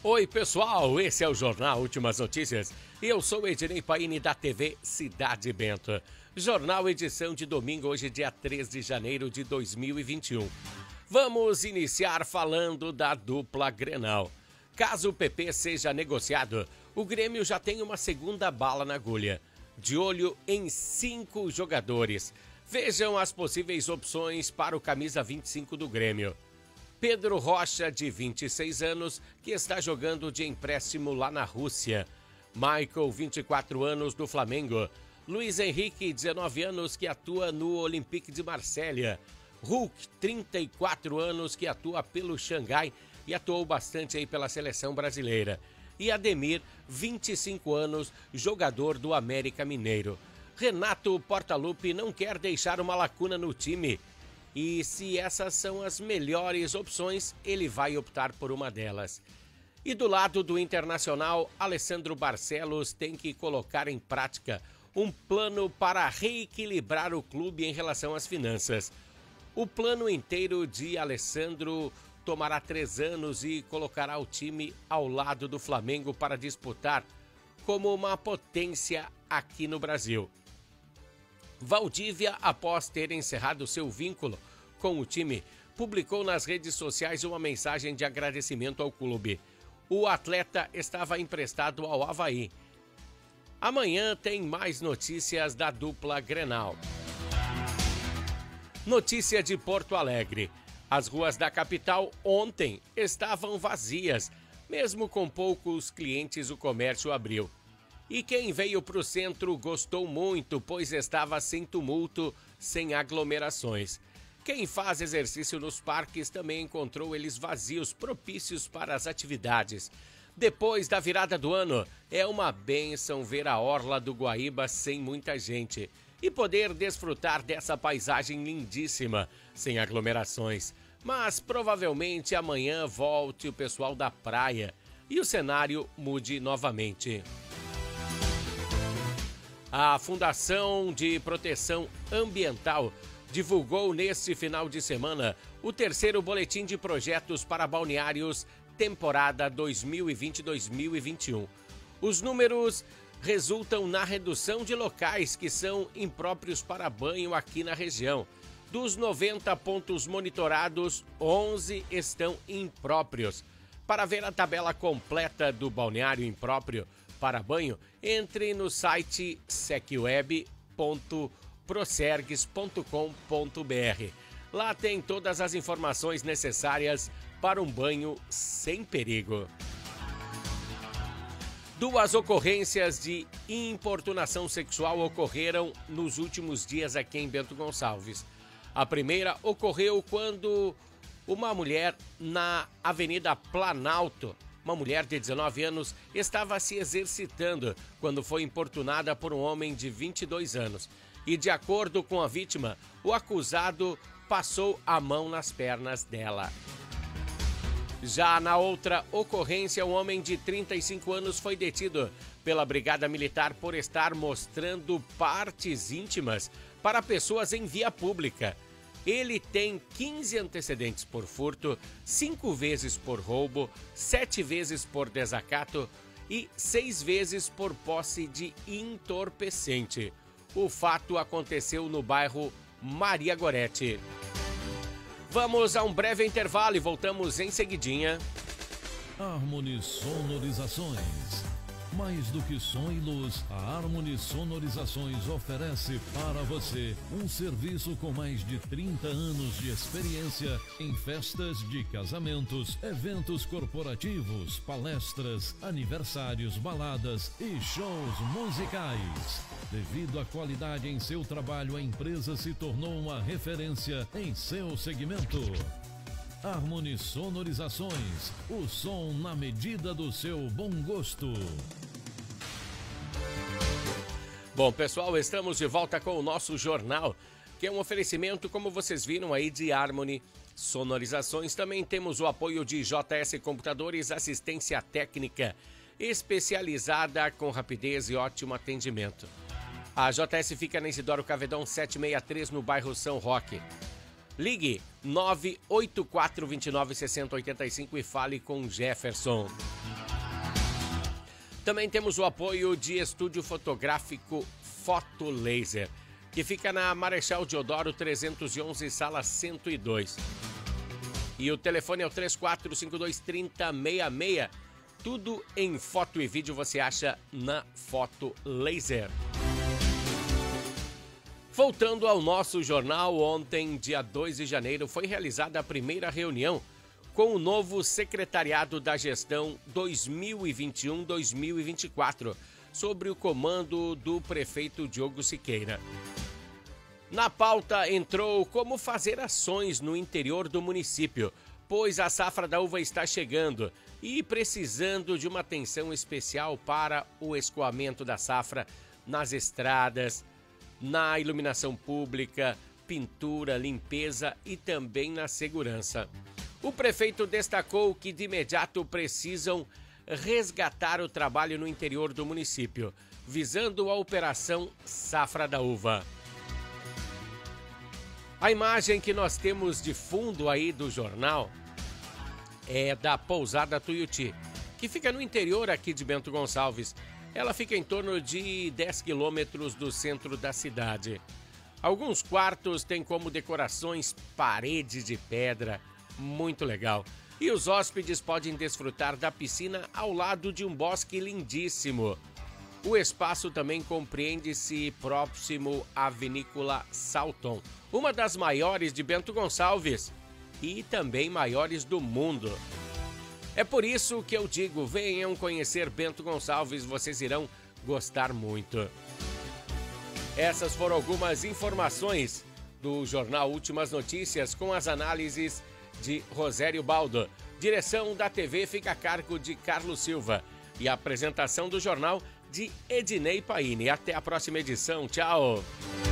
Oi, pessoal, esse é o Jornal Últimas Notícias e eu sou Ednei Paine da TV Cidade Bento. Jornal edição de domingo, hoje dia 3 de janeiro de 2021. Vamos iniciar falando da dupla Grenal. Caso o PP seja negociado, o Grêmio já tem uma segunda bala na agulha. De olho em 5 jogadores. Vejam as possíveis opções para o camisa 25 do Grêmio. Pedro Rocha, de 26 anos, que está jogando de empréstimo lá na Rússia. Michael, 24 anos, do Flamengo. Luiz Henrique, 19 anos, que atua no Olympique de Marselha. Hulk, 34 anos, que atua pelo Xangai e atuou bastante aí pela seleção brasileira. E Ademir, 25 anos, jogador do América Mineiro. Renato Portaluppi não quer deixar uma lacuna no time. E se essas são as melhores opções, ele vai optar por uma delas. E do lado do Internacional, Alessandro Barcelos tem que colocar em prática um plano para reequilibrar o clube em relação às finanças. O plano inteiro de Alessandro tomará 3 anos e colocará o time ao lado do Flamengo para disputar como uma potência aqui no Brasil. Valdívia, após ter encerrado seu vínculo com o time, publicou nas redes sociais uma mensagem de agradecimento ao clube. O atleta estava emprestado ao Avaí. Amanhã tem mais notícias da dupla Grenal. Notícia de Porto Alegre. As ruas da capital ontem estavam vazias. Mesmo com poucos clientes, o comércio abriu. E quem veio para o centro gostou muito, pois estava sem tumulto, sem aglomerações. Quem faz exercício nos parques também encontrou eles vazios, propícios para as atividades. Depois da virada do ano, é uma bênção ver a orla do Guaíba sem muita gente e poder desfrutar dessa paisagem lindíssima, sem aglomerações. Mas provavelmente amanhã volte o pessoal da praia e o cenário mude novamente. A Fundação de Proteção Ambiental divulgou neste final de semana o 3º boletim de projetos para balneários temporada 2020-2021. Os números resultam na redução de locais que são impróprios para banho aqui na região. Dos 90 pontos monitorados, 11 estão impróprios. Para ver a tabela completa do balneário impróprio para banho, entre no site secweb.procergs.com.br. Lá tem todas as informações necessárias para um banho sem perigo. 2 ocorrências de importunação sexual ocorreram nos últimos dias aqui em Bento Gonçalves. A primeira ocorreu quando uma mulher na Avenida Planalto, uma mulher de 19 anos, estava se exercitando quando foi importunada por um homem de 22 anos. E, de acordo com a vítima, o acusado passou a mão nas pernas dela. Já na outra ocorrência, um homem de 35 anos foi detido pela Brigada Militar por estar mostrando partes íntimas para pessoas em via pública. Ele tem 15 antecedentes por furto, 5 vezes por roubo, 7 vezes por desacato e 6 vezes por posse de entorpecente. O fato aconteceu no bairro Maria Gorete. Vamos a um breve intervalo e voltamos em seguidinha. Harmony Sonorizações. Mais do que som e luz, a Harmony Sonorizações oferece para você um serviço com mais de 30 anos de experiência em festas de casamentos, eventos corporativos, palestras, aniversários, baladas e shows musicais. Devido à qualidade em seu trabalho, a empresa se tornou uma referência em seu segmento. Harmony Sonorizações, o som na medida do seu bom gosto. Bom, pessoal, estamos de volta com o nosso jornal, que é um oferecimento, como vocês viram aí, de Harmony Sonorizações. Também temos o apoio de JS Computadores, assistência técnica especializada com rapidez e ótimo atendimento. A JS fica na Isidoro Cavedão 763, no bairro São Roque. Ligue 984296085 e fale com Jefferson. Também temos o apoio de Estúdio Fotográfico Foto Laser, que fica na Marechal Deodoro 311, sala 102. E o telefone é o 3452-3066. Tudo em foto e vídeo você acha na Foto Laser. Voltando ao nosso jornal, ontem, dia 2 de janeiro, foi realizada a primeira reunião com o novo secretariado da gestão 2021-2024, sobre o comando do prefeito Diogo Siqueira. Na pauta entrou como fazer ações no interior do município, pois a safra da uva está chegando e precisando de uma atenção especial para o escoamento da safra nas estradas, na iluminação pública, pintura, limpeza e também na segurança. O prefeito destacou que de imediato precisam resgatar o trabalho no interior do município, visando a Operação Safra da Uva. A imagem que nós temos de fundo aí do jornal é da Pousada Tuiuti, que fica no interior aqui de Bento Gonçalves. Ela fica em torno de 10 quilômetros do centro da cidade. Alguns quartos têm como decorações paredes de pedra, muito legal. E os hóspedes podem desfrutar da piscina ao lado de um bosque lindíssimo. O espaço também compreende-se próximo à Vinícola Salton, uma das maiores de Bento Gonçalves e também maiores do mundo. É por isso que eu digo, venham conhecer Bento Gonçalves, vocês irão gostar muito. Essas foram algumas informações do jornal Últimas Notícias com as análises de Rosério Baldo. Direção da TV fica a cargo de Carlos Silva e a apresentação do jornal de Ednei Paini. Até a próxima edição. Tchau!